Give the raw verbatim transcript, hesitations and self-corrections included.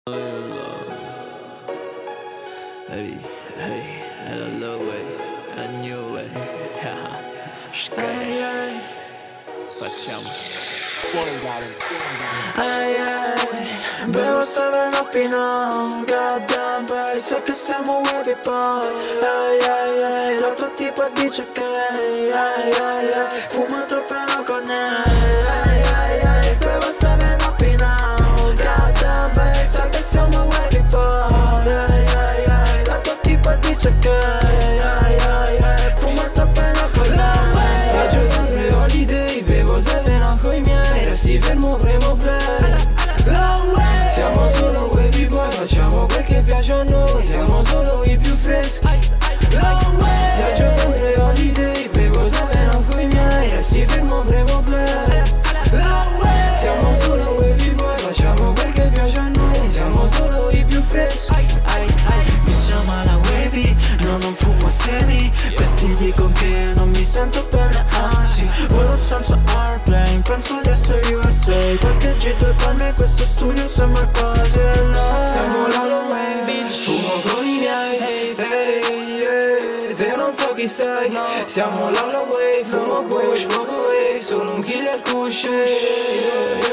Hey, hey, hello way, a new way. Sky, facciamo fuori Garen. Ay, ay, bevo seven up in on. Goddamn boy, so che siamo wavy boy. Ay, ay, ay, la tua tipa dice che ay, ay, ay, fumo troppo e non con ay, ay, ay, bevo seven up in on. Goddamn boy, so che siamo wavy boy. Ay, ay, ay, la tua tipa dice che ay, ay, ay, fumo troppo e non con ay. Faccio sempre holiday, bevo seven up coi miei. Resti fermo, premo play. Siamo solo wavy boy, facciamo quel che piace a noi. Siamo solo i più freschi. Viaggio sempre holiday, bevo seven up coi miei. Resti fermo, premo play. Siamo solo wavy boy, facciamo quel che piace a noi. Siamo solo i più freschi. Mi chiama la wavy, no non fumo semi. Questi dicono che non mi sento bene, anzi volo senza airplane, penso di essere U S A. Qualche gito e palme, questo studio sembra quasi là. Siamo l'Halloween, fumo con i miei. Hey, hey, te non so chi sei. Siamo l'Halloween, fumo kush, fumo kush. Sono un killer kush.